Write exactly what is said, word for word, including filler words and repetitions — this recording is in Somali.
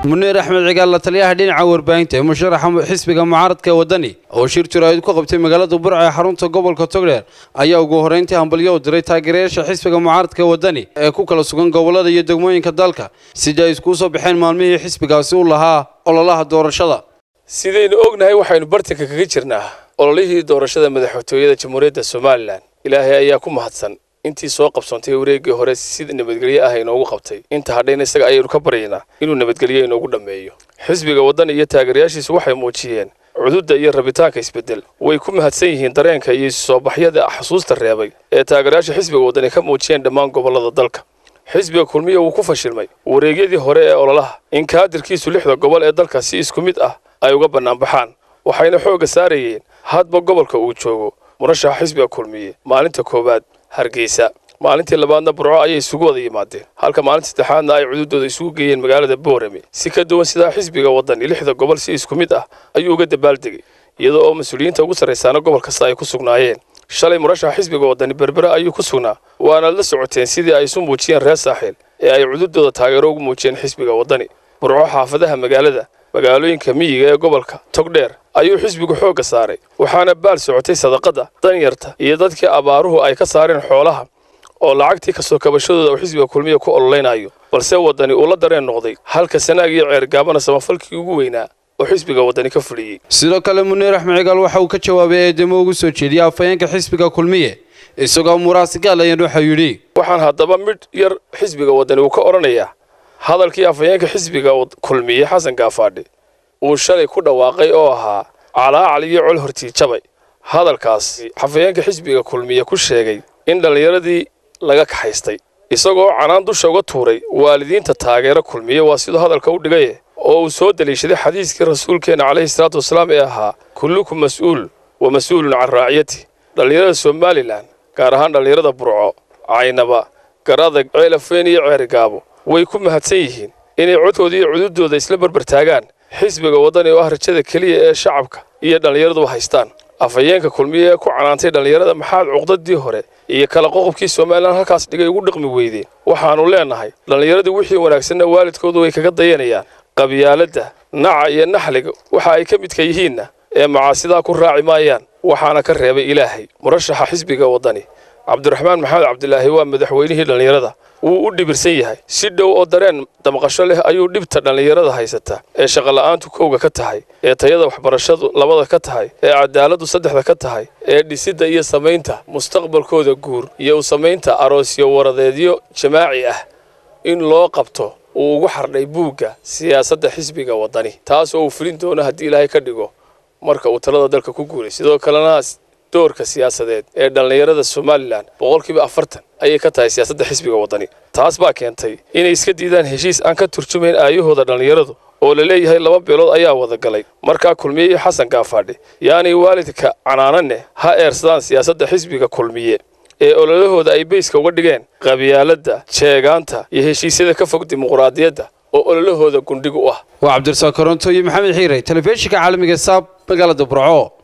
منير أحمد عقال لتليها دين عور بينته مشرح حسب معارض كودني أو شير ترايد كقبت مجالات برع حرونته قبل كتغير أيها وجوهرينتي هم باليود ريت هاجريش حسب معارض كودني كوكلا سكون قولاد يدقمين كدالك سجايس كوسو بحين مالمي حسب قاسول لها الله الله دور الشلا سيدين أغنى وحين برتك كجرنا الله دور الشلا مدحوتوية جمهورية الصومال إلهي أياكم محسن intii soo qabsantay wareegii hore sida nabadgelyo ah inoogu qabtay inta hadhayna isaga ayuu ka bareeyna inuu nabadgelyo inoogu dhameeyo xisbiga wadan iyo taageerayaashiisu waxay muujiyeen cududda iyo rabitaanka isbedel way ku mahadsan yihiin dareenka iyo soo baxyada xasuusta reebay ee taageerayaasha xisbiga wadan ka muujiyeen dhammaan gobolada dalka xisbiga kulmiye uu ku fashilmay wareegyadii hore ee ololaha in kaadirkiisu lixda gobol ee dalka si isku mid ah ay uga banaan baxaan waxayna xooga saarayeen hadba gobolka uu joogo murashaxa xisbiga kulmiye maalinta koobaad hargeysa maalintii labaadna burco ayay isugu wada yimaadeen halka maalintii saddexaadna ay cududooda isugu geeyeen magaalada Boorame si ka duwan sida xisbiga wadan lixda gobol si isku mid ah ayuu uga dabaaldegay iyadoo oo mas'uuliyiinta ugu sarreeyaan gobol kasta ay ku sugnaayeen shalay murashaxa xisbiga wadan berbera ayuu ku sugnaa waana la socoteen sidii ay isu muujiyeen reer saaxil ee ay cududooda taageero ugu muujiyeen xisbiga wadani burco xaafadaha magaalada magaalooyinka miyiga ee gobolka togdheer ayuu xisbigu xooga saaray waxaana baal socotay sadaqada danyarta iyo dadkii abaaruhu ay ka saareen xoolaha oo lacagtii ka soo kabashadooda xisbiga kulmiye ku ololeynayo balse wadani uu la dareen noqday halka sanaag iyo ceer gaabana samafalkii ugu weynaa oo xisbiga wadani ka fuliyay sidoo kale Munir Axmed Cigaal waxa uu ka jawaabay eedamo ugu soo jeediyay afayeenka xisbiga kulmiye isagoo muraasigaal ayaan waxa yiri waxaan hadaba mid yar xisbiga wadani uu ka oranayaa hadalkii afayeenka xisbiga kulmiye Xasan Gaafaadhi uu shalay ku dhawaaqay oo ahaa calaa caliyo col hortii jabay hadalkaas afayeenka xisbiga kulmiye ku sheegay in dhalinyaradii laga kaxaystay isagoo canaan dusha uga tuuray waalidiinta taageero kulmiye waa sidoo hadalka u dhigay oo uu soo daliishaday xadiiskii rasuulkeena calayhi salaatu wasalaam ee ahaa kullukum mas'uul wa mas'uulun can raaciyati dhalinyarada Somaliland gaar ahaan dhalinyarada Burco Caynaba Garadag Ceelafeen iyo Ceerigaabo way ku mahadsan yihiin inay codkooda iyo cududooda isla barbar taagaan xisbiga wadani oo ah rajada kaliya ee shacabka iyo dhalinyaradu haystaan afayeenka kulmiye ku canaantay dhalinyarada maxaad cuqdadii hore iyo kala qoqobkii Soomaaliland halkaas dhigay ugu dhaqmi weydeen waxaanu leenahay dhalinyaradu wixii wanaagsan waalidkoodu way kaga dayanayaan qabyaaladda naca iyo naxliga waxa ay ka mid ka yihiin ee macaasida ku raaci maayaan waxaana ka reebay Ilaahay murashaxa xisbiga wadani Cabdiraxmaan Maxamed Cabdilaahi waa madaxweynihii dhalinyarada uu u dhibirsan yahay si dhow oo dareen damqasho leh ayuu dhibta dhalinyarada haysata ee shaqo la'aantu kowga ka tahay ee tayada waxbarashadu labada ka tahay ee cadaaladdu saddexda ka tahay ee dhisidda iyo sameynta mustaqbalkooda guur iyo sameynta aroosyo waradeedyo jamaaci ah in loo qabto uu ugu xardhay buugga siyaasadda xisbiga wadani taas oo uu fulin doono haddii Ilaahay ka dhigo marka uu talada dalka ku guuray sidoo kalena doorka siyaasadeed ee dhalinyarada Somaliland boqolkiiba afartan ayay ka tahay siyaasadda xisbiga wadani taas baa keentay inay iska diidaan heshiis aan ka turjumayn aayahooda dhalinyaradu oo la leeyahay laba beelood ayaa wada galay marka kulmiye Xasan Gaafaadhi yaani waalidka canaanane ha eersadaan siyaasadda xisbiga kulmiye ee ololahooda ay bayska uga dhigeen qabyaaladda jeegaanta iyo heshiisyada ka fog dimuqraadiyadda oo ololahooda gundhigu ah waa Cabdirasaaq Koronto iyo Maxamed Xiiray telefishinka caalamiga Saab magaalada Burco.